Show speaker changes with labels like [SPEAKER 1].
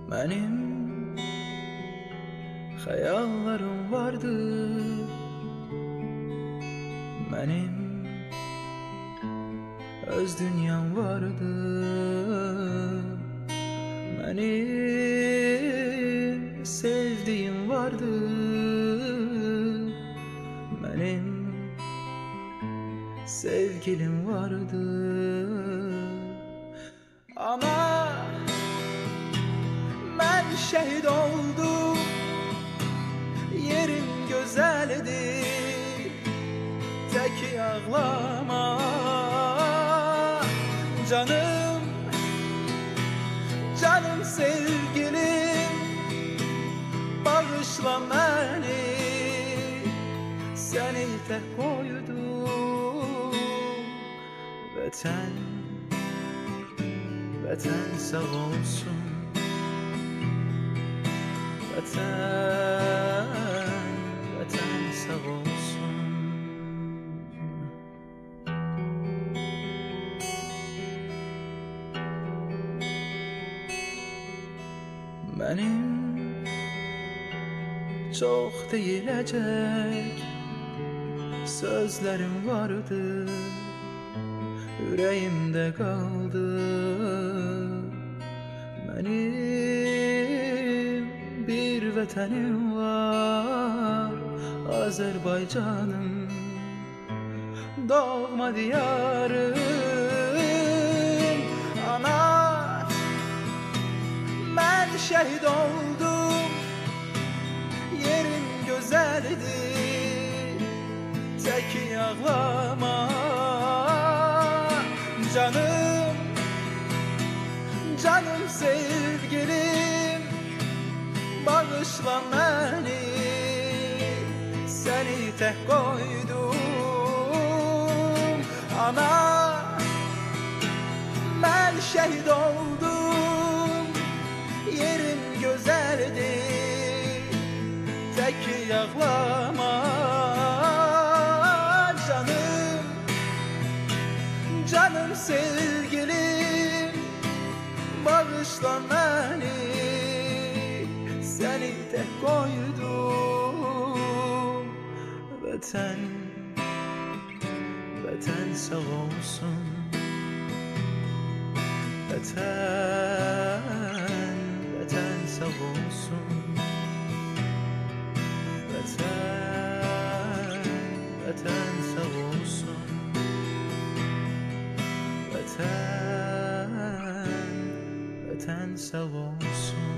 [SPEAKER 1] Benim hayallerim vardı, benim öz dünyam vardı, benim sevdiğim vardı, benim sevgilim vardı. Ama ben şehit oldum, yerim güzeldi, tek ağlama canım, canım sevgilim, bağışla beni, seni tek koydum. Vatan, vatan sağ olsun, vatan, vatan sağ olsun. Benim çok deyilecek sözlerim vardı, yüreğimde kaldı. Benim bir vatanım var, Azerbaycanım, doğma diyarım. Ana, ben şehit oldum, yerim güzeldi, tek ağlama canım, canım sevgilim, bağışla beni, seni tek koydum. Ana, ben şehit oldum, yerim güzeldi, tek ağlama canım, canım sevgilim, bağışla beni, seni tek koydum. Vatan, vatan sağ olsun, vatan, vatan sağ olsun, vatan, vatan sağ olsun, vatan, vatan sağ olsun.